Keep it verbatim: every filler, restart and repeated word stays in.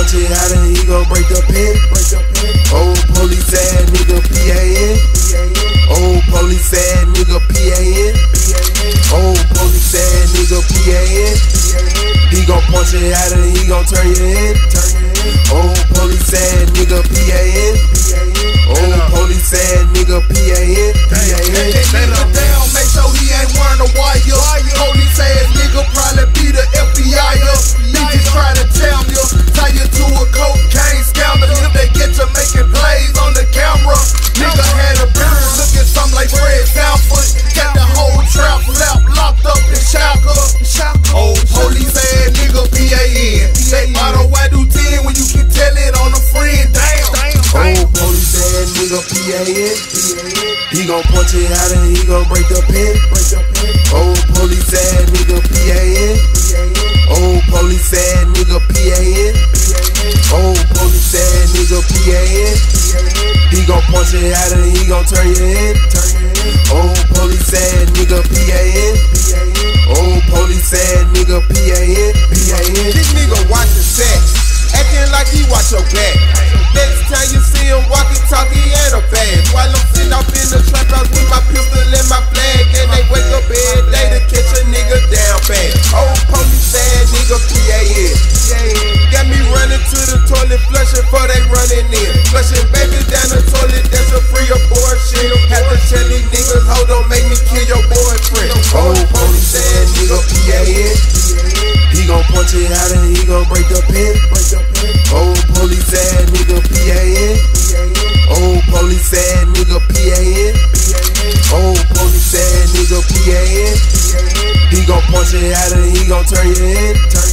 punch it out and he gon' break the pen. Old police ass nigga P A N. Old police ass nigga P A N. Old police ass nigga P A N. He gon' punch it out and he gon' turn your head. Old police ass nigga P A N. Old police ass nigga P A N. P A N. Nigga down, make sure he ain't wearing a wire. Police ass nigga probably be the F B I. Bitches try to tell you, tie you to a cocaine scandal. If they get you making plays on the camera, nigga had a beard looking something like Fred Sanford. Got the whole trap lap locked up in shotgun. Old police ass nigga P A N. Say motto, why do ten when you can tell it on a friend? Damn. Old police ass nigga P A N. He gon' punch it out and he gon' break the pen. Old police ass nigga P A N. Old police ass nigga P A N. Old police ass nigga P A N. He gon' punch it out and he gon' turn your head. Old police ass nigga P A N. Old police ass nigga P A N. P A N. This nigga watching sex, acting like he watch your back. Next time you see him walking, talking, he ain't a bag. While I'm sitting off in the trap house with my pistol and my flag, and they wake up every day to catch a nigga down bad. Old police ass nigga P A N. Got me running to the toilet, flushing before they running in. Flushing baby down the toilet, that's a free abortion. Had to tell these niggas, hold on, make me kill your boyfriend. Old police ass nigga P A N. He gon' punch it out and he gon' break the pen. Old police ass nigga P A N. Old police ass nigga P A N. Old police ass nigga P A N. He gon' punch it out and he gon' turn your head.